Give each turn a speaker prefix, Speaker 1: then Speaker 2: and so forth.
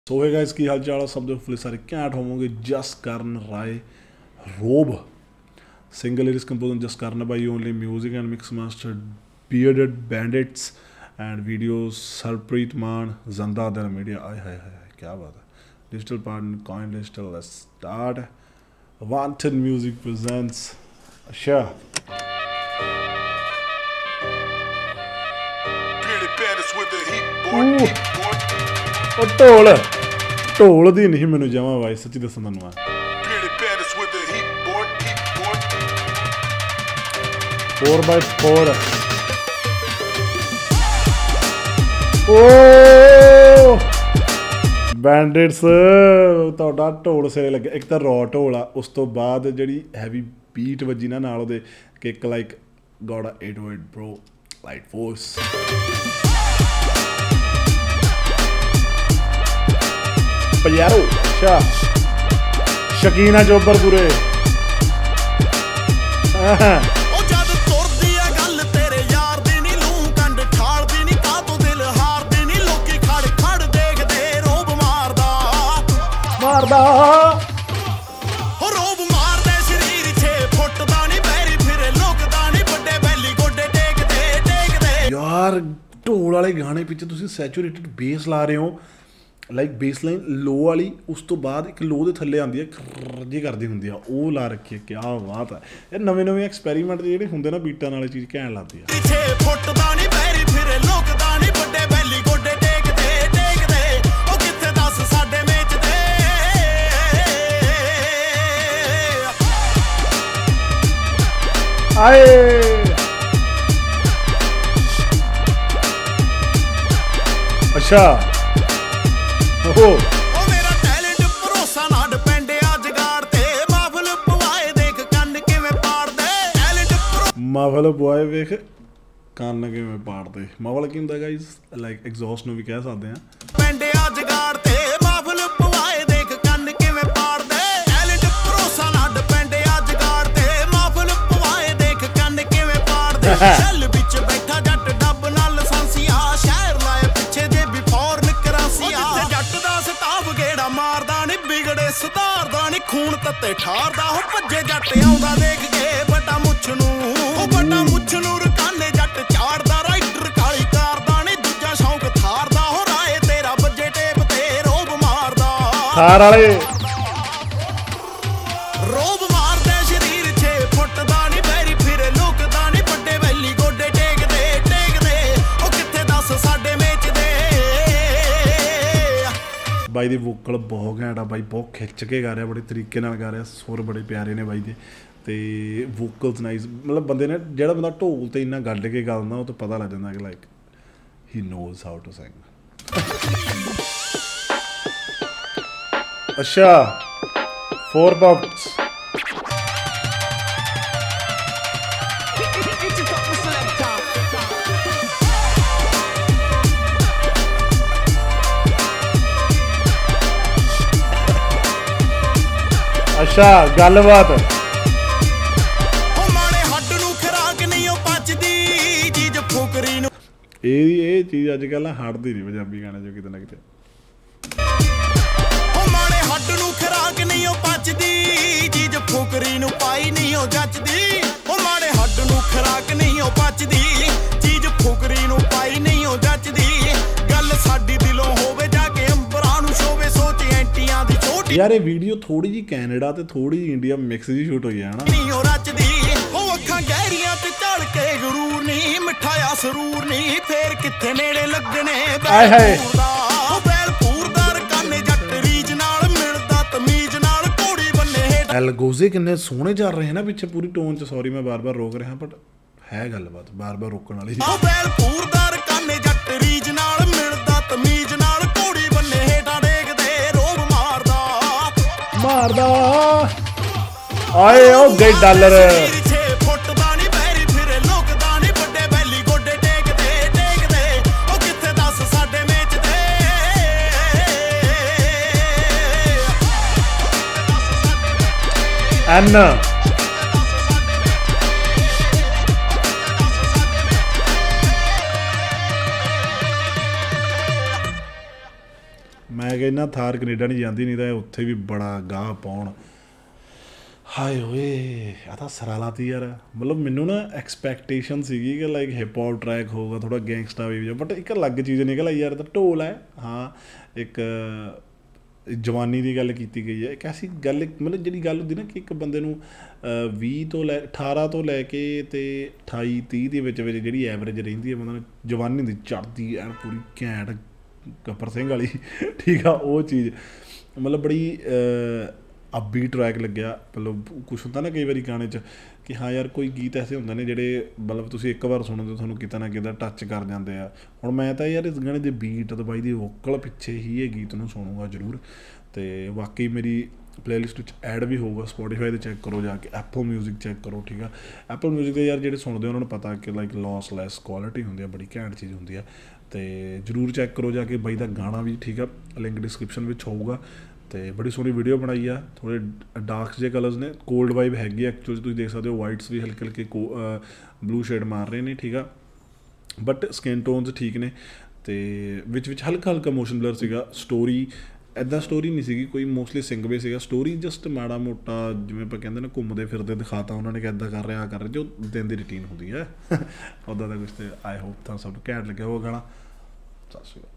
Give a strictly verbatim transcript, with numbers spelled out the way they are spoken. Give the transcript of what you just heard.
Speaker 1: सो है गाइस की हाल चाल सब जो फुल सारे घैंट होवोगे। जसकरण राय रोब single lyrics composer Jaskaran by only music and mix master Bearded Bandits and videos Sarpreet Mann जंदा दर मीडिया। आय हाय हाय क्या बात है। Digital partner Coin Digital let's start. Wanted Music presents. अच्छा ढोल ढोल दी नहीं मैनू जमा वाई सच्ची दसा तुहानू फोर बाय फोर ओ बैंडिट्स तुहाडा ढोल सिरे लगे। एक तो रॉ ढोल आ उस तो बाद जिहड़ी हैवी बीट वजी ना नाल ओहदे kick like God eight o eight bro light force. पजारो अच्छा शकीना चोबर पूरे मारदा यार ढोल वाले गाने पिछे तुसीं सैचुरेटेड बेस ला रहे हो लाइक बेस लाइन लो वाली उस तो बाद एक लो के थले आती है खर्जी करती होंगी वो ला रखी है। क्या बात है यार नवे नवे एक्सपैरीमेंट जो होंगे ना बीटा वाली चीज़ घैंट लगती है। आए अच्छा ओ मेरा टैलेंट भरोसा ना डिपेंड अजगाड़ ते महफिल पवाए देख कन्न किवें पाड़दे टैलेंट महफिल पवाए देख कन्न किवें पाड़दे। महफिल की हुंदा गाइस लाइक एग्जॉस्ट नु भी कह सकते हैं। पेंड अजगाड़ ते महफिल पवाए देख कन्न किवें पाड़दे टैलेंट भरोसा ना डिपेंड अजगाड़ ते महफिल पवाए देख कन्न किवें पाड़दे। शैल विच बैठा जट डब नाल लाइसेंसिया शहर लाए पिछे जे भी फॉरन करासिया जट दा सताव गेड़ा मारदा नी बिगड़े सुधारदा नी खून तत्ते ठारदा हो भज्जे जट आउंदा देख के बटा मुछ नू ओ बटा मुछ नू रकाने जट चाड़दा राइडर काली करदा नी दूजा शौक थारदा हो राए तेरा बजे टेप ते रोब मारदा थार वाले रोब मारदे शरीर छे फुट दा नी बैरी फिरे लोकदा नी बड़े वैली गोडे टेकदे टेकदे ओ किथे दस साडे मेच दे। बाई दी वोकल बहुत घैंट आ बाई बहुत खिच के गा रहा बड़े तरीके नाल गा रहा सुर बड़े प्यारे ने बाई दे ते वोकल्स नाइस मतलब बंदे ने जेड़ा बंदा ढोल ते इन्ना गड्ड के गांदा वो तो पता लग जाता कि like he knows how to sing. अच्छा फोर बॉक्स अच्छा गलबात ये चीज अजकल हटती नहीं पंजाबी गाने जो किते ना किते। यार ये वीडियो थोड़ी जी कैनेडा ते थोड़ी जी इंडिया मिक्स जी शूट हुई है ना। एलगोजे किन्ने सोहने चल रहे हैं ना पीछे पूरी टोन च। सॉरी मैं बार बार रोक रहा बट है गलबात बार बार रोकने वाली। मारदा आए ओ गई डॉलर एन मैं
Speaker 2: ਕਹਿੰਦਾ ਥਾਰ ਕੈਨੇਡਾ ਨਹੀਂ ਜਾਂਦੀ, ਨਹੀਂ ਤਾਂ ਉੱਥੇ ਵੀ ਬੜਾ ਗਾਹ ਪਾਉਣ। ਹਾਏ ਓਏ ਆ ਤਾਂ ਸਰਾਲਾਤੀ ਯਾਰ। ਮਤਲਬ ਮੈਨੂੰ ਨਾ ਐਕਸਪੈਕਟੇਸ਼ਨ ਸੀਗੀ ਕਿ ਲਾਈਕ ਹਿਪ ਹੌਪ ਟਰੈਕ ਹੋਊਗਾ, ਥੋੜ੍ਹਾ ਗੈਂਗਸਟਾ ਵੀ, ਬਟ ਇੱਕ ਅਲੱਗ ਚੀਜ਼ ਨਿਕਲ ਆਈ ਯਾਰ। ਤਾਂ ਢੋਲ ਹੈ ਹਾਂ, ਇੱਕ ਜਵਾਨੀ ਦੀ ਗੱਲ ਕੀਤੀ ਗਈ ਹੈ, ਇੱਕ ਐਸੀ ਗੱਲ ਮਤਲਬ ਜਿਹੜੀ ਗੱਲ ਹੁੰਦੀ ਨਾ ਕਿ ਇੱਕ ਬੰਦੇ ਨੂੰ ਵੀਹ ਤੋਂ ਲੈ ਅਠਾਰਾਂ ਤੋਂ ਲੈ ਕੇ ਅਤੇ ਅਠਾਈ ਤੀਹ ਦੇ ਵਿੱਚ ਵਿੱਚ ਜਿਹੜੀ ਐਵਰੇਜ ਰਹਿੰਦੀ ਹੈ ਬੰਦੇ ਨੂੰ ਜਵਾਨੀ ਦੀ ਚੜ੍ਹਦੀ ਐਨ ਪੂਰੀ ਘੈਂਟ ਗੱਬਰ ਸਿੰਘ ਵਾਲੀ, ਠੀਕ ਆ ਉਹ ਚੀਜ਼। ਮਤਲਬ ਬੜੀ ਅੱਬੀ ਟਰੈਕ ਲੱਗਿਆ। ਮਤਲਬ ਕੁਛ ਹੁੰਦਾ ਨਾ ਕਈ ਵਾਰੀ ਗਾਣੇ 'ਚ ਕਿ ਹਾਂ ਯਾਰ ਕੋਈ ਗੀਤ ਐਸੇ ਹੁੰਦੇ ਨੇ ਜਿਹੜੇ ਮਤਲਬ ਤੁਸੀਂ ਇੱਕ ਵਾਰ ਸੁਣੋ ਤਾਂ ਤੁਹਾਨੂੰ ਕਿਤੇ ਨਾ ਕਿਤੇ ਟੱਚ ਕਰ ਜਾਂਦੇ ਆ। ਹੁਣ ਮੈਂ ਤਾਂ ਯਾਰ ਇਸ ਗਾਣੇ ਦੇ ਬੀਟ ਅਤੇ ਬਾਈ ਦੀ ਵੋਕਲ ਪਿੱਛੇ ਹੀ ਇਹ ਗੀਤ ਨੂੰ ਸੁਣੂਗਾ ਜ਼ਰੂਰ। ਅਤੇ ਬਾਕੀ ਮੇਰੀ ਪਲੇਲਿਸਟ ਵਿੱਚ ਐਡ ਵੀ ਹੋਊਗਾ, ਸਪੋਟੀਫਾਈ 'ਤੇ ਚੈੱਕ ਕਰੋ ਜਾ ਕੇ, ਐਪਲ ਮਿਊਜ਼ਿਕ ਚੈੱਕ ਕਰੋ, ਠੀਕ ਆ। ਐਪਲ ਮਿਊਜ਼ਿਕ ਦੇ ਯਾਰ ਜਿਹੜੇ ਸੁਣਦੇ ਉਹਨਾਂ ਨੂੰ ਪਤਾ ਕਿ ਲਾਈਕ ਲੋਸ ਲੈਸ ਕੁਆਲਿਟੀ ਹੁੰਦੀ ਆ, ਬੜੀ ਘੈਂਟ ਚੀਜ਼ ਹੁੰਦੀ ਆ। ਅਤੇ ਜ਼ਰੂਰ ਚੈੱਕ ਕਰੋ ਜਾ ਕੇ ਬਾਈ ਦਾ ਗਾਣਾ ਵੀ, ਠੀਕ ਆ, ਲਿੰਕ ਡਿਸਕ੍ਰਿਪਸ਼ਨ ਵਿੱਚ ਹੋਊਗਾ। ਅਤੇ ਬੜੀ ਸੋਹਣੀ ਵੀਡੀਓ ਬਣਾਈ ਆ, ਥੋੜ੍ਹੇ ਡਾਰਕ ਜਿਹੇ ਕਲਰਸ ਨੇ, ਕੋਲਡ ਵਾਈਬ ਹੈਗੀ ਐਕਚੁਅਲੀ, ਤੁਸੀਂ ਦੇਖ ਸਕਦੇ ਹੋ ਵਾਈਟਸ ਵੀ ਹਲਕੇ ਹਲਕੇ ਕੋ ਬਲੂ ਸ਼ੇਡ ਮਾਰ ਰਹੇ ਨੇ, ਠੀਕ ਆ, ਬਟ ਸਕਿਨ ਟੋਨਸ ਠੀਕ ਨੇ। ਅਤੇ ਵਿੱਚ ਵਿੱਚ ਹਲਕਾ ਹਲਕਾ ਮੋਸ਼ਨ ਬਲਰ ਸੀਗਾ। ਸਟੋਰੀ ਇੱਦਾਂ ਸਟੋਰੀ ਨਹੀਂ ਸੀਗੀ ਕੋਈ, ਮੋਸਟਲੀ ਸਿੰਗਵੇ ਸੀਗਾ। ਸਟੋਰੀ ਜਸਟ ਮਾੜਾ ਮੋਟਾ ਜਿਵੇਂ ਆਪਾਂ ਕਹਿੰਦੇ ਨਾ ਘੁੰਮਦੇ ਫਿਰਦੇ ਦਿਖਾਤਾ ਉਹਨਾਂ ਨੇ ਕਿ ਇੱਦਾਂ ਕਰ ਰਿਹਾ ਆ ਕਰ ਰਿਹਾ, ਜੋ ਦਿਨ ਦੀ ਰੂਟੀਨ ਹੁੰਦੀ ਹੈ ਉੱਦਾਂ ਦਾ ਕੁਛ। ਅਤੇ ਆਈ ਹੋਪ ਤਾਂ ਸਭ ਘੈਂਟ ਲੱਗਿਆ ਉਹ ਗਾਣਾ। ਸਤਿ ਸ਼੍ਰੀ ਅਕਾਲ।